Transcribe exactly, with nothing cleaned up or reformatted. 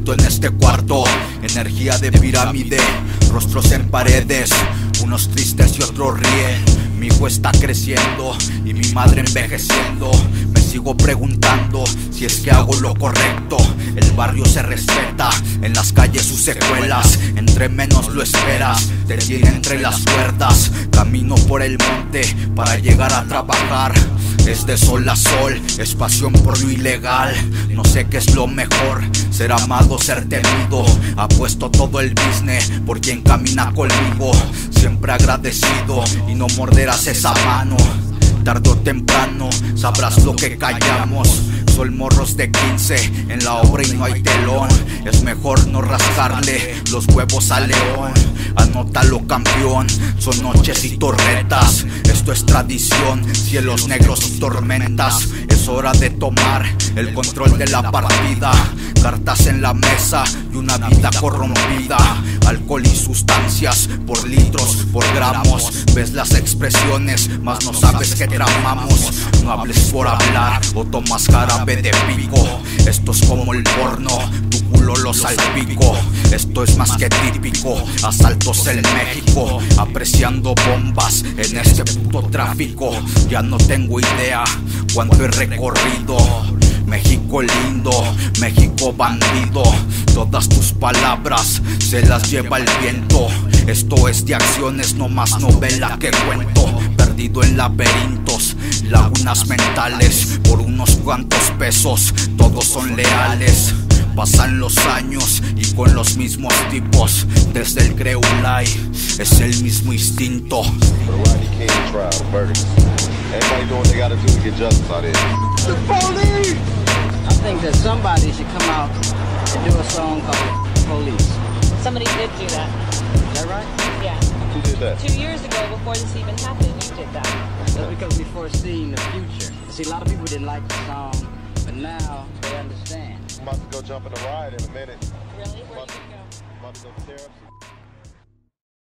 solito en este cuarto. Energía de pirámide, rostros en paredes, unos tristes y otros ríen. Mi hijo está creciendo y mi madre envejeciendo. Me sigo preguntando si es que hago lo correcto. El barrio se respeta, en las calles sus secuelas. Entre menos lo esperas, te tiene entre las cuerdas. Camino por el monte para llegar a trabajar. Es de sol a sol, es pasión por lo ilegal. No sé qué es lo mejor, ser amado, ser temido. Apuesto todo el business por quien camina conmigo. Siempre agradecido y no morderás esa mano. Tarde o temprano sabrás lo que callamos. Son morros de quince en la obra y no hay telón. Es mejor no rascarle los huevos al león. Anótalo, campeón, son noches y torretas. Esto es tradición, cielos negros y tormentas. Es hora de tomar el control de la partida. Cartas en la mesa y una vida corrompida. Alcohol y sustancias por litros, por gramos. Ves las expresiones, mas no sabes qué tramamos. No hables por hablar o tomas jarabe de pico. Esto es como el porno, tu culo lo salpico. Esto es más que típico, asaltos en México. Apreciando bombas en este puto tráfico. Ya no tengo idea cuánto he recorrido. México lindo, México bandido. Todas tus palabras se las lleva el viento. Esto es de acciones, no más novela que cuento. Perdido en laberintos, lagunas mentales. Por unos cuantos pesos, todos son leales. Pasan los años y con los mismos tipos. Desde el Creulay es el mismo instinto. I think that somebody should come out and do a song called Police. Somebody did do that. Is that right? Yeah. Who did that? Two years ago, before this even happened, you did that. That's because we foreseen the future. See, a lot of people didn't like the song, but now they understand. I'm about to go jump in the ride in a minute. Really? Where I'm about did to, you go? I'm about to go tear up some